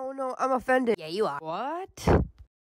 Oh no, I'm offended. Yeah, you are. What?